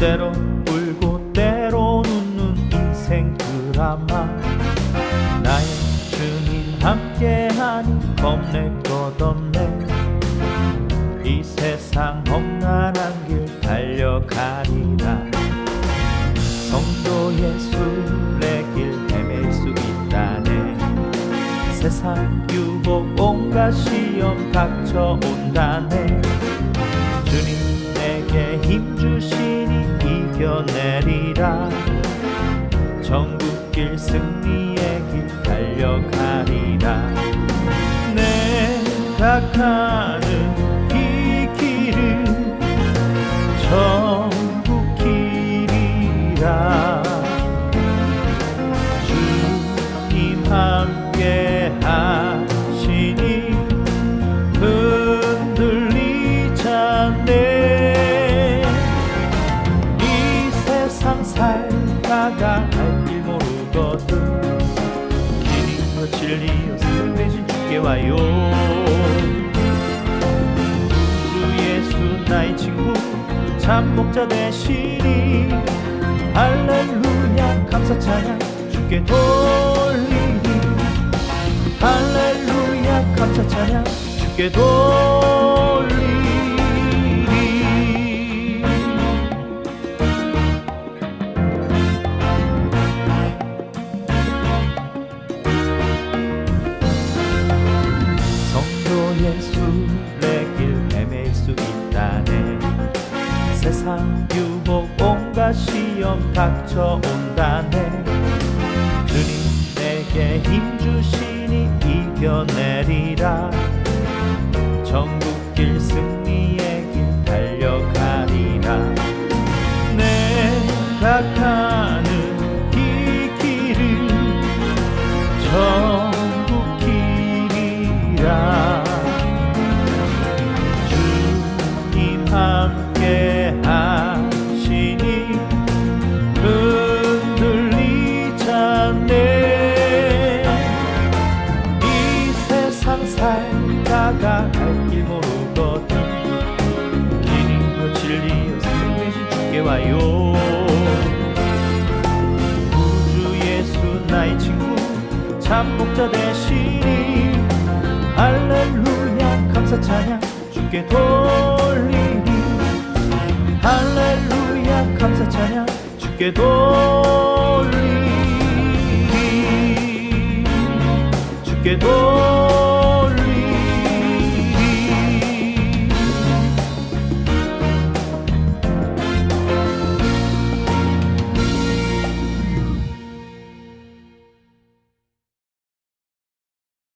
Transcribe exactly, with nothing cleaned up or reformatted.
때로 울고 때로 웃는 인생 드라마. 나의 주님 함께하니 겁내 것 없네. 이 세상 험난한 길 달려가리라. 성도의 순례길 헤맬 수 있다네. 세상 유혹 온갖 시험 닥쳐온다네. 주님 내게 힘 주시니 이겨내리라. 천국길 승리의 길 달려가리라. 내가 가는 이 길은 천국 길이라. 주님 함께 하시니 흔들리지 않네. 이 세상 살다가 갈 길 모르거든. 길이여 진리여 생 대신 주께 와요. 주 예수 나의 친구 참 목자 되시니 할렐루야 감사 찬양 주께 돌리니. 할렐루야 감사 찬양 주께 돌리니. 성도의 순례길 헤맬 수 있다네. 세상 유혹 온갖 시험 닥쳐온다네. 주님 내게 힘 주시니 이겨내리라. 천국길 승리의 길 달려가리라. 내가 가는 이 길은 천국 길이라. 주님 함께 하시니 흔들리지 않네. 이 세상 살다가 갈 길 모르거든. 길이여 진리여 생 대신 주께 와요. 구주 예수 나의 친구 참 목자 되시니 할렐루야 감사 찬양 주께 돌리니. 할렐루야 감사 찬양 주께 돌리니.